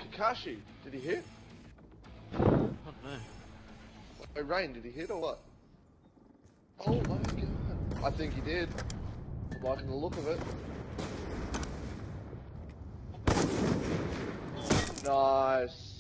Kakashi. Did he hit? I don't know. Oh, Rain, did he hit or what? Oh my god. I think he did. I'm liking the look of it. Nice.